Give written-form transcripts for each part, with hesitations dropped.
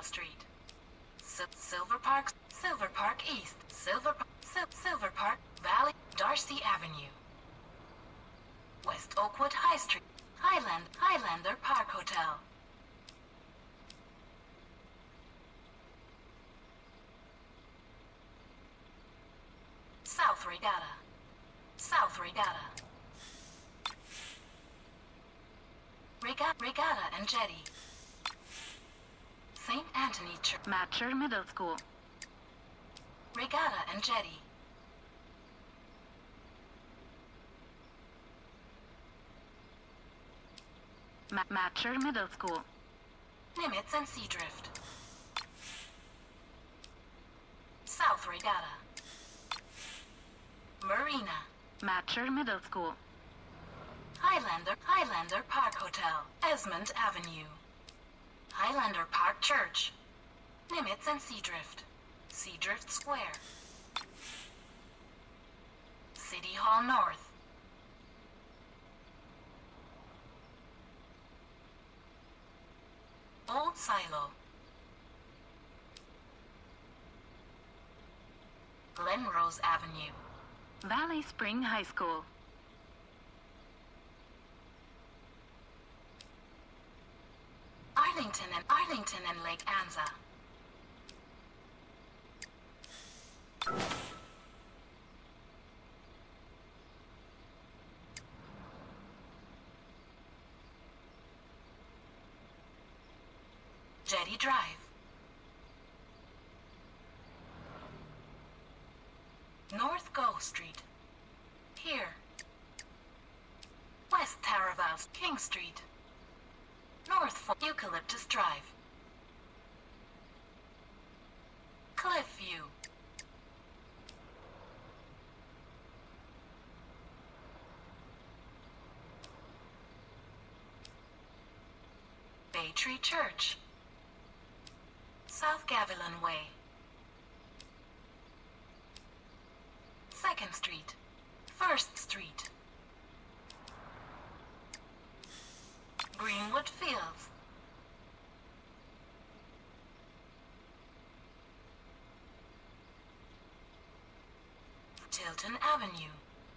Street. Silver Park East, Silver Park Valley, Darcy Avenue. West Oakwood High Street, Highlander Park Hotel. South Regatta. Regatta and Jetty. St. Anthony Church. Matcher Middle School. Regatta and Jetty. Matcher Middle School. Nimitz and Seadrift. South Regatta. Marina. Matcher Middle School. Highlander Park Hotel, Esmond Avenue. Highlander Park Church. Nimitz and Seadrift. Seadrift Square. City Hall North. Old Silo. Glenrose Avenue. Valley Spring High School. Arlington and Lake Anza. Jetty Drive. North Go Street. Here. West Taraval, King Street. North Eucalyptus Drive. Cliffview. Bay Tree Church. South Gavilan Way. 2nd Street. 1st Street. Greenwood Fields. Tilton Avenue.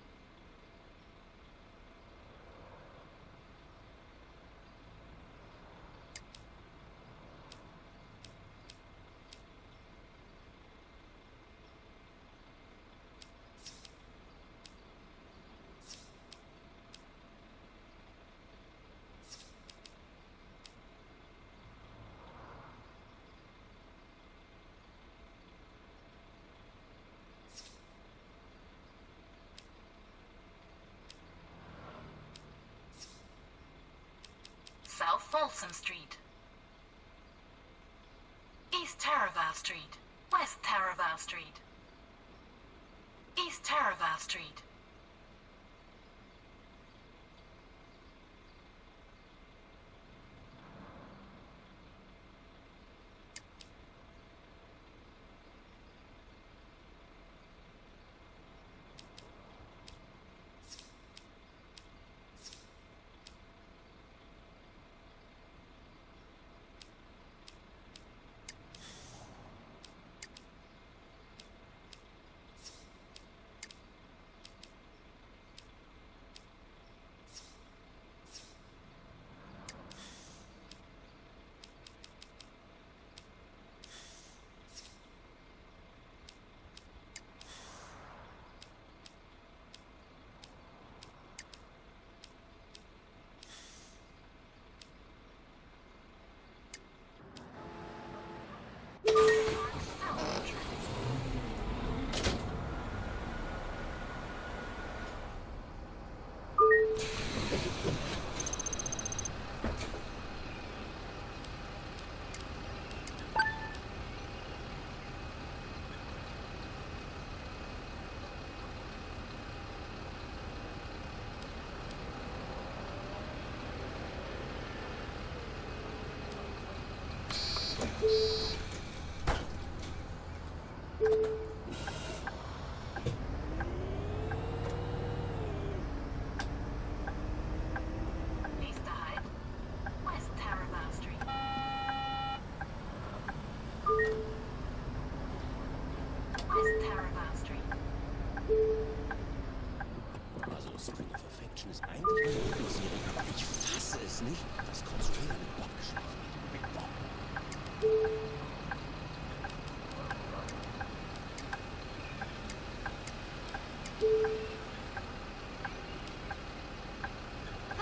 South Folsom Street. East Taraval Street. West Taraval Street. East Taraval Street.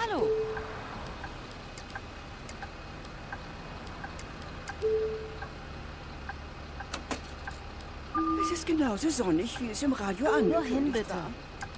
Hallo. Es ist genauso sonnig, wie es im Radio angekündigt Nur hin, bitte. war.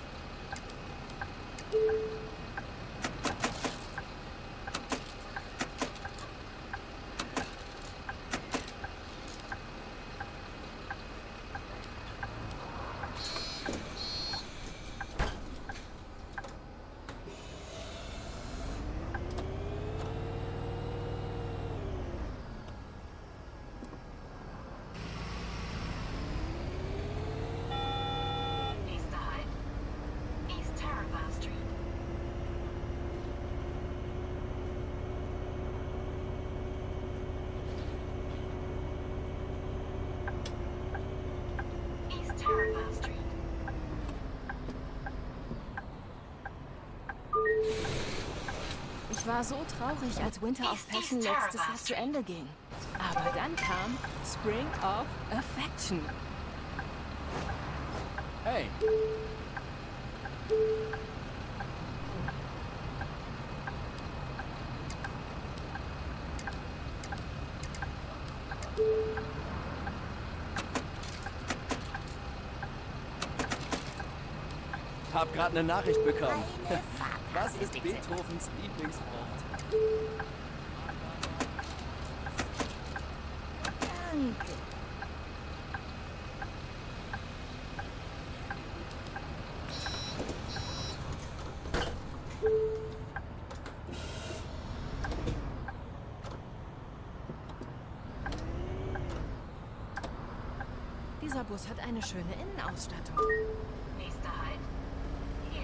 Nächster Halt. East Taraval Street. East Taraval Street. Ich war so traurig, als Winter of Passion letztes Jahr zu Ende ging. Aber dann kam Spring of Affection. Hey, hab grad eine Nachricht bekommen. Was ist Beethovens Lieblingsfrucht? Danke. Dieser Bus hat eine schöne Innenausstattung. Nächster Halt. Hier.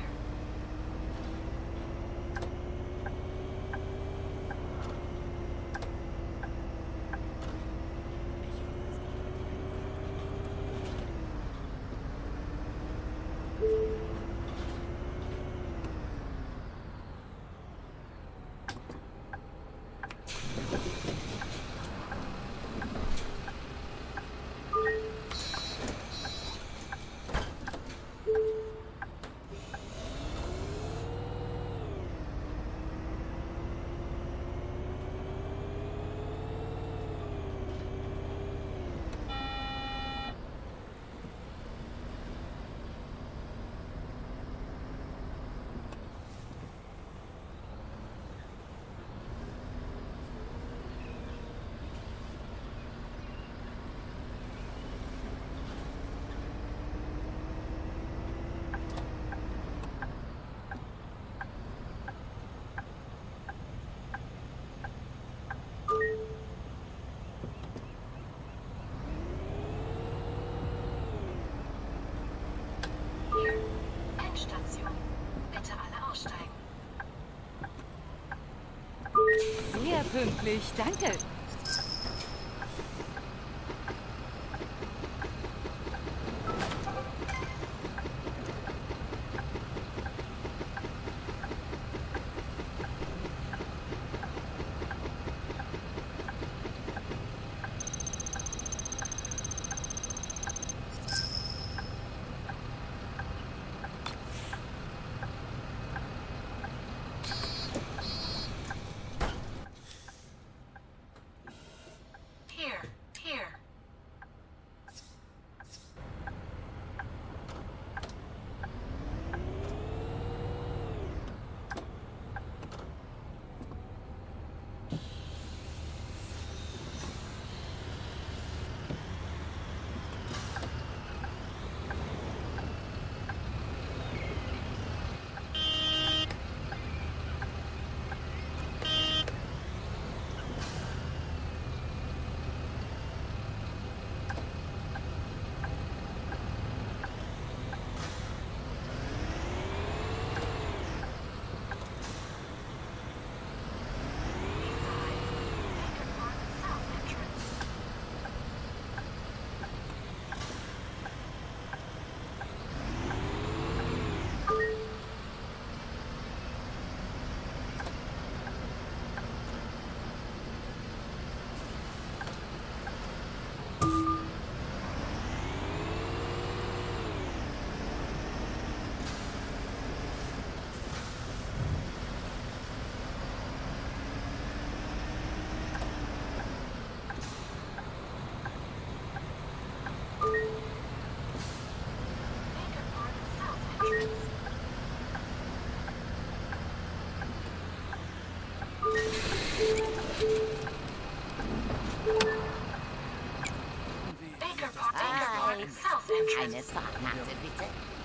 Hier. Endstation. Bitte alle aussteigen. Sehr pünktlich, danke. Eine Fahrkarte, bitte.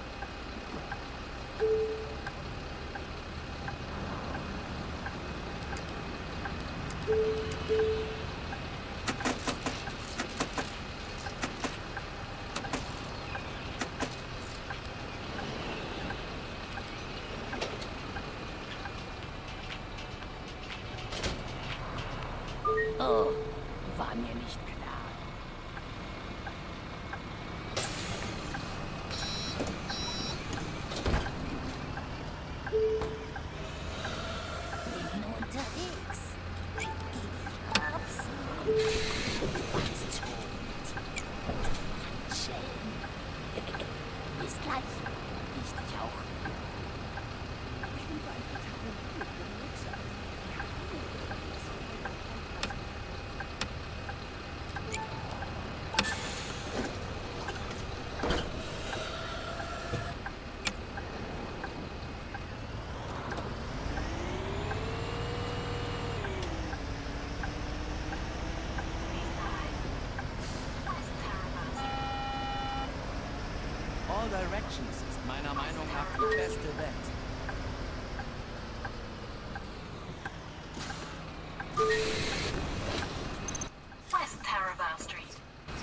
Oh, war mir nicht klar. Bin unterwegs. Absolut. Du weißt schon. Schön. Bis gleich. Ich dich auch. All Directions ist meiner Meinung nach die beste Band. West Taraval Street.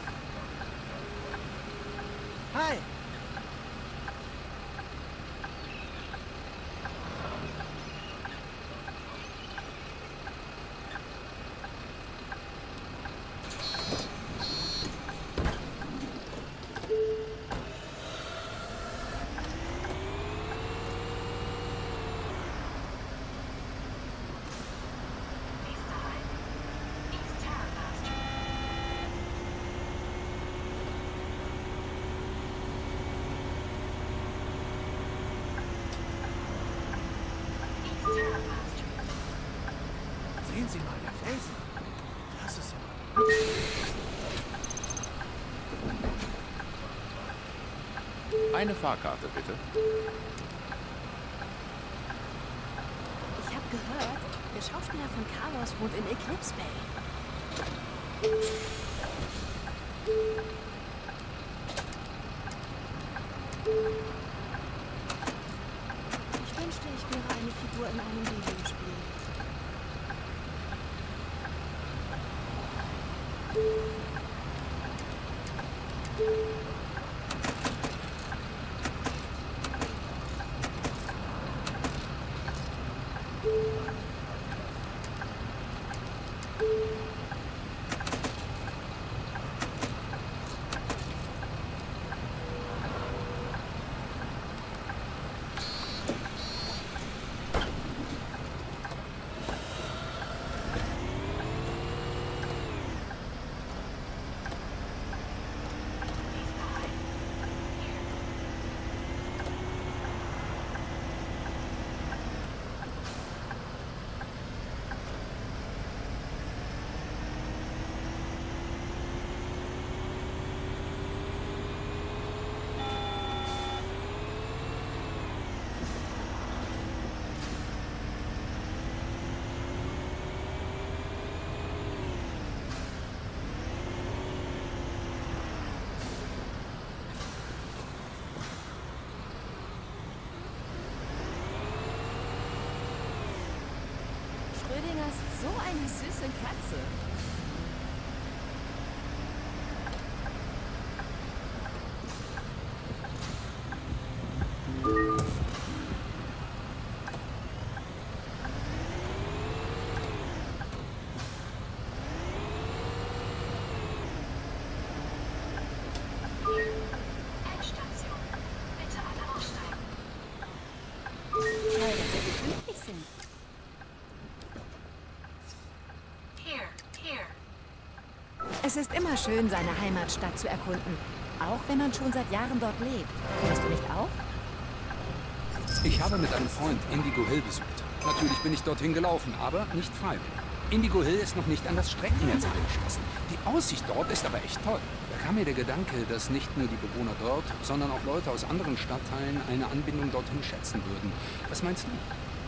Hi! East Taraval Street. East Taraval Street. Sehen Sie mal, der Felsen. Das ist ja... Eine Fahrkarte, bitte. Ich habe gehört, der Schauspieler von Carlos wohnt in Eclipse Bay. Ich wünschte, ich wäre eine Figur in einem Videospiel. Schrödinger ist so eine süße Katze. Endstation. Bitte alle aussteigen. Toll, dass Sie so pünktlich sind. Here. Es ist immer schön, seine Heimatstadt zu erkunden. Auch wenn man schon seit Jahren dort lebt. Findest du nicht auch? Ich habe mit einem Freund Indigo Hill besucht. Natürlich bin ich dorthin gelaufen, aber nicht freiwillig. Indigo Hill ist noch nicht an das Streckennetz angeschlossen. Die Aussicht dort ist aber echt toll. Da kam mir der Gedanke, dass nicht nur die Bewohner dort, sondern auch Leute aus anderen Stadtteilen eine Anbindung dorthin schätzen würden. Was meinst du?